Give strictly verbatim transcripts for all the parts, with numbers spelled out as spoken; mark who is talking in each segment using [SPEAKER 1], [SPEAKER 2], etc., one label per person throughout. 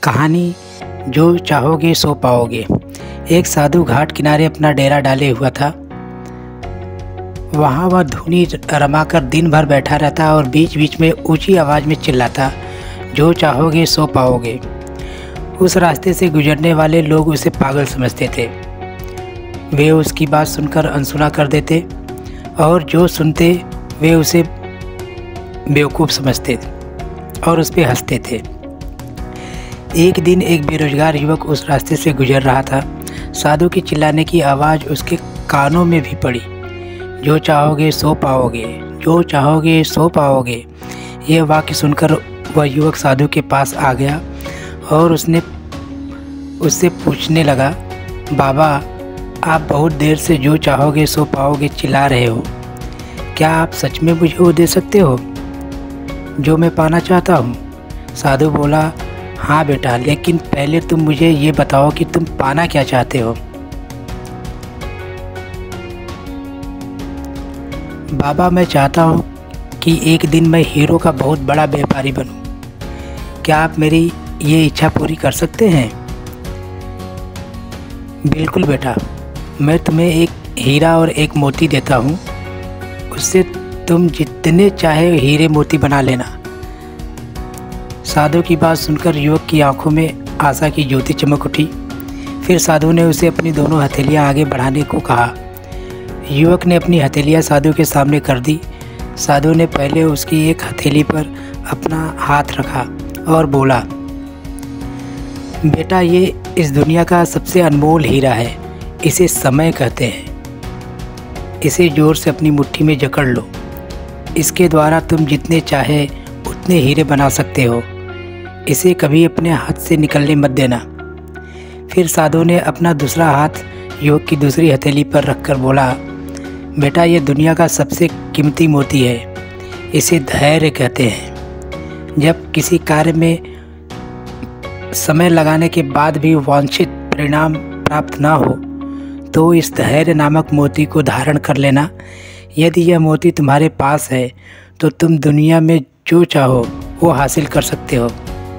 [SPEAKER 1] कहानी जो चाहोगे सो पाओगे। एक साधु घाट किनारे अपना डेरा डाले हुआ था। वहाँ वह धुनी रमाकर दिन भर बैठा रहता और बीच बीच में ऊंची आवाज़ में चिल्लाता, जो चाहोगे सो पाओगे। उस रास्ते से गुजरने वाले लोग उसे पागल समझते थे। वे उसकी बात सुनकर अनसुना कर देते और जो सुनते वे उसे बेवकूफ़ समझते और उस पर हंसते थे। एक दिन एक बेरोजगार युवक उस रास्ते से गुजर रहा था। साधु की चिल्लाने की आवाज़ उसके कानों में भी पड़ी, जो चाहोगे सो पाओगे, जो चाहोगे सो पाओगे। यह वाक्य सुनकर वह युवक साधु के पास आ गया और उसने उससे पूछने लगा, बाबा आप बहुत देर से जो चाहोगे सो पाओगे चिल्ला रहे हो, क्या आप सच में मुझे वो दे सकते हो जो मैं पाना चाहता हूँ? साधु बोला, हाँ बेटा, लेकिन पहले तुम मुझे ये बताओ कि तुम पाना क्या चाहते हो। बाबा मैं चाहता हूँ कि एक दिन मैं हीरो का बहुत बड़ा व्यापारी बनूँ। क्या आप मेरी ये इच्छा पूरी कर सकते हैं? बिल्कुल बेटा, मैं तुम्हें एक हीरा और एक मोती देता हूँ, उससे तुम जितने चाहे हीरे मोती बना लेना। साधु की बात सुनकर युवक की आंखों में आशा की ज्योति चमक उठी। फिर साधु ने उसे अपनी दोनों हथेलियां आगे बढ़ाने को कहा। युवक ने अपनी हथेलियां साधु के सामने कर दी। साधु ने पहले उसकी एक हथेली पर अपना हाथ रखा और बोला, बेटा ये इस दुनिया का सबसे अनमोल हीरा है, इसे समय कहते हैं। इसे जोर से अपनी मुट्ठी में जकड़ लो। इसके द्वारा तुम जितने चाहे उतने हीरे बना सकते हो। इसे कभी अपने हाथ से निकलने मत देना। फिर साधु ने अपना दूसरा हाथ युवक की दूसरी हथेली पर रखकर बोला, बेटा ये दुनिया का सबसे कीमती मोती है, इसे धैर्य कहते हैं। जब किसी कार्य में समय लगाने के बाद भी वांछित परिणाम प्राप्त ना हो तो इस धैर्य नामक मोती को धारण कर लेना। यदि यह मोती तुम्हारे पास है तो तुम दुनिया में जो चाहो वो हासिल कर सकते हो।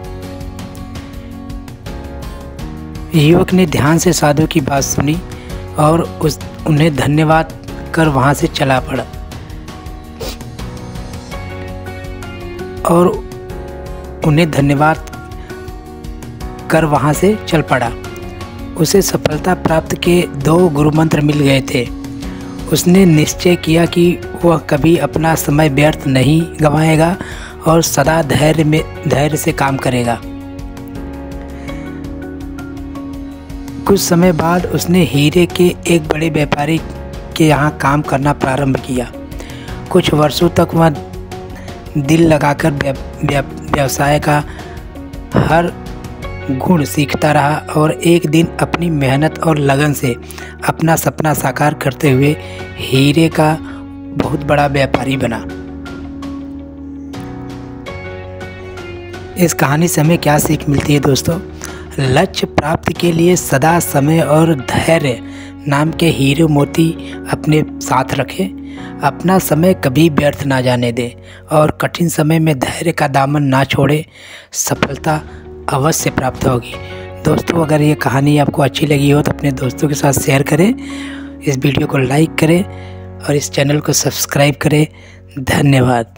[SPEAKER 1] युवक ने ध्यान से साधु की बात सुनी और उस उन्हें धन्यवाद कर वहाँ से चला पड़ा और उन्हें धन्यवाद कर वहाँ से चल पड़ा। उसे सफलता प्राप्त के दो गुरु मंत्र मिल गए थे। उसने निश्चय किया कि वह कभी अपना समय व्यर्थ नहीं गंवाएगा और सदा धैर्य में धैर्य से काम करेगा। कुछ समय बाद उसने हीरे के एक बड़े व्यापारी के यहाँ काम करना प्रारंभ किया। कुछ वर्षों तक वह दिल लगाकर व्यवसाय का हर गुण सीखता रहा और एक दिन अपनी मेहनत और लगन से अपना सपना साकार करते हुए हीरे का बहुत बड़ा व्यापारी बना। इस कहानी से हमें क्या सीख मिलती है दोस्तों? लक्ष्य प्राप्ति के लिए सदा समय और धैर्य नाम के हीरे मोती अपने साथ रखें। अपना समय कभी व्यर्थ ना जाने दें और कठिन समय में धैर्य का दामन ना छोड़े। सफलता अवश्य प्राप्त होगी। दोस्तों अगर ये कहानी आपको अच्छी लगी हो तो अपने दोस्तों के साथ शेयर करें, इस वीडियो को लाइक करें और इस चैनल को सब्सक्राइब करें। धन्यवाद।